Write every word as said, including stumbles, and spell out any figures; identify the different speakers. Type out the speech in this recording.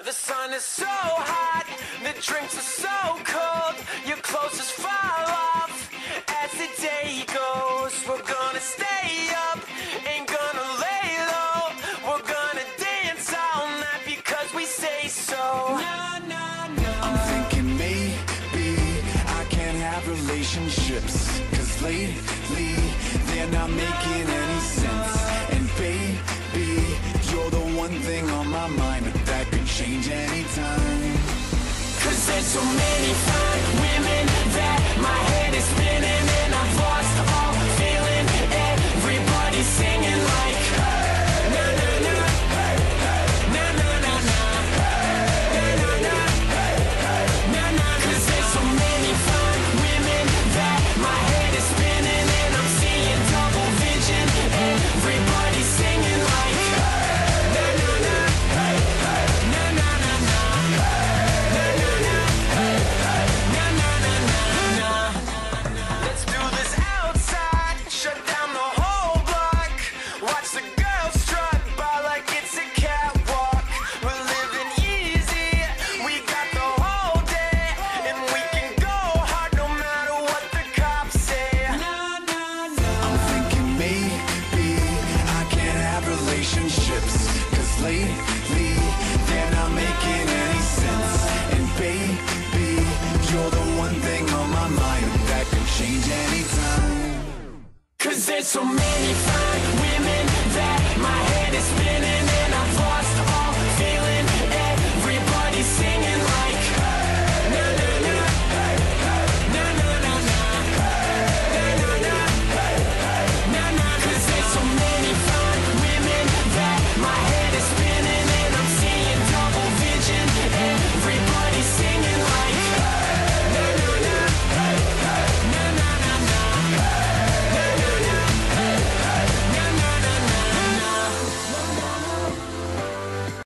Speaker 1: The sun is so hot, the drinks are so cold, your clothes just fall off as the day goes. We're gonna stay up, ain't gonna lay low, we're gonna dance all night because we say so. Nah, nah, nah.
Speaker 2: I'm thinking maybe I can't have relationships, cause lately they're not making any sense. And baby, you're the one thing on my mind that could change anytime.
Speaker 1: Cause there's so many fine women that my head is spinning, and I've lost all feeling. Everybody's singing like na na na, na na na na, na na na, na na. Cause there's so many fine women that my head is spinning, and I'm seeing double vision. Everybody's singing like na na na, na na na na. Let's do this outside, shut down the whole block. Watch the girls strut by like it's a catwalk. We're living easy, we got the whole day, and we can go hard no matter what the cops say. Nah, nah, nah.
Speaker 2: I'm thinking maybe I can't have relationships, cause lately they're not making any sense. And baby, you're the one thing on my mind that could change anytime.
Speaker 1: Cause there's so many fine women